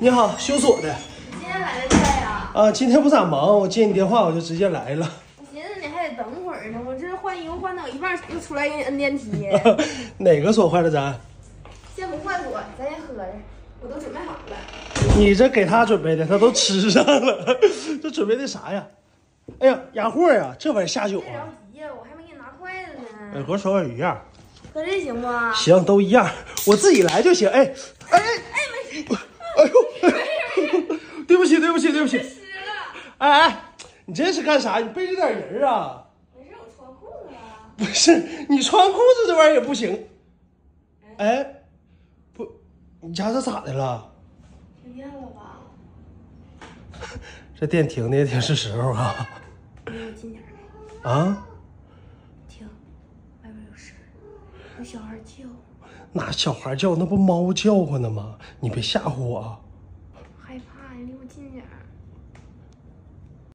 你好，修锁的。 你今天来的快呀？ 啊，今天不咋忙，我接你电话我就直接来了。 我寻思你还得等会儿呢，我这换衣服换到一半又出来给你摁电梯。 哪个锁坏了咱？ 先不换锁，咱先喝着，我都准备好了。 你这给他准备的，他都吃上了。这准备的啥呀？哎呀，鸭货呀，这玩意下酒别着啊。 急呀，我还没给你拿筷子呢。 和手碗鱼样。 喝这行不？ 行，都一样，我自己来就行。哎，没事。哎呦，对不起。 湿了。 哎，你这是干啥？你背着点人啊？ 没事，我穿裤子了。 不是，你穿裤子这玩意儿也不行。哎，不，你家这咋的了？ 停电了吧？ 这电停的也挺是时候啊。 离我近点来。 啊？ 停，外边有声，有小孩叫。 哪小孩叫？那不猫叫唤呢吗？你别吓唬我啊！ 害怕呀，离我近点儿。